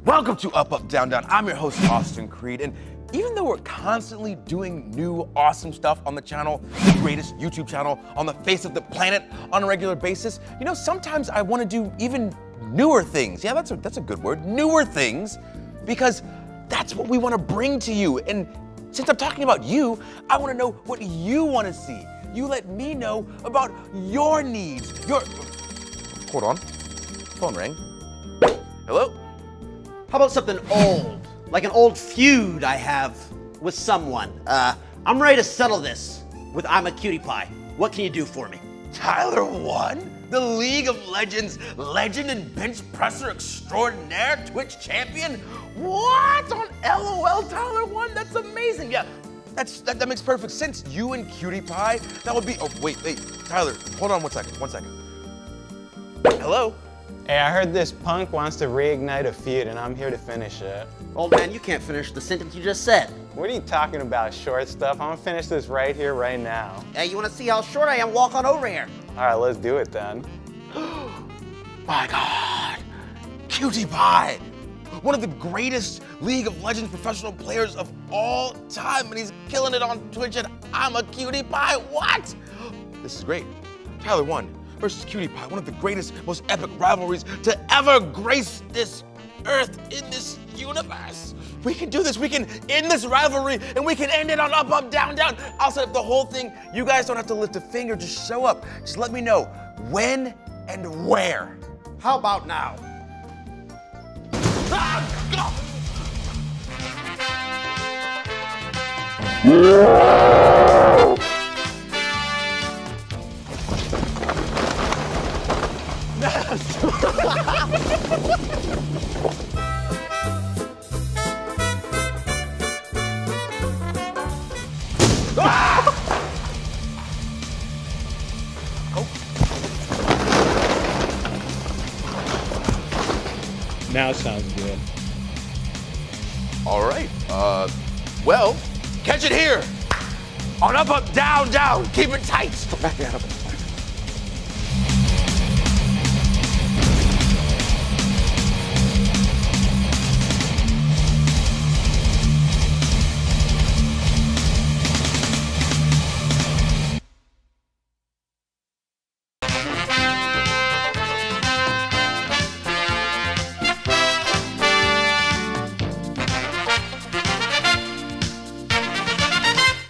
Welcome to Up, Up, Down, Down. I'm your host, Austin Creed, and even though we're constantly doing new awesome stuff on the channel, the greatest YouTube channel on the face of the planet on a regular basis, you know, sometimes I want to do even newer things. Yeah, that's a good word, newer things, because that's what we want to bring to you. And since I'm talking about you, I want to know what you want to see. You let me know about your needs, Hold on, phone rang. Hello? How about something old? Like an old feud I have with someone. I'm ready to settle this with I'm a Cutie Pie. What can you do for me? Tyler 1? The League of Legends legend and bench presser extraordinaire, Twitch champion? What? On LOL, Tyler 1? That's amazing. Yeah, that makes perfect sense. You and Cutie Pie, that would be, oh, wait, Tyler, hold on one second. Hello? Hey, I heard this punk wants to reignite a feud, and I'm here to finish it. Old man, you can't finish the sentence you just said. What are you talking about, short stuff? I'm gonna finish this right here, right now. Hey, you wanna see how short I am? Walk on over here. All right, let's do it then. My God, Cutie Pie, one of the greatest League of Legends professional players of all time, and he's killing it on Twitch, and I'm a Cutie Pie. What? This is great. Tyler 1 versus Cutie Pie, one of the greatest, most epic rivalries to ever grace this earth in this universe. We can do this. We can end this rivalry, and we can end it on Up, Up, Down, Down. I'll set up the whole thing. You guys don't have to lift a finger. Just show up. Just let me know when and where. How about now? Now sounds good. All right. Well, catch it here on Up, Up, Down, Down. Keep it tight. Back me up.